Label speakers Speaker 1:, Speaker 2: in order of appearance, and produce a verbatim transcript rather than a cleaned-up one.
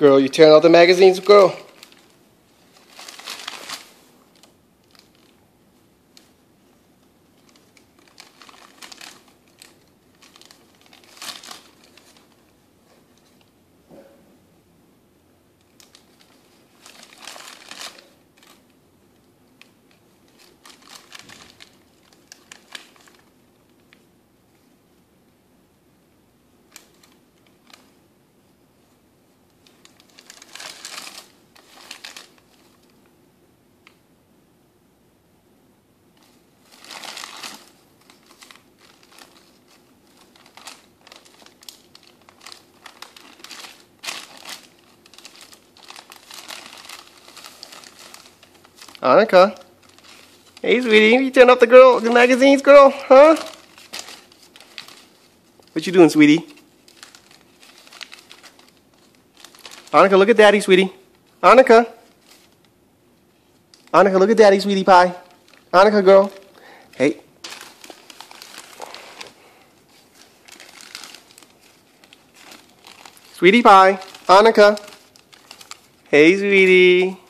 Speaker 1: Girl, you tearing out the magazines, girl? Annika. Hey, sweetie, you tearing up the girl, the magazines, girl, huh? What you doing, sweetie? Annika, look at daddy, sweetie. Annika. Annika, look at daddy, sweetie pie. Annika, girl. Hey. Sweetie pie. Annika. Hey, sweetie.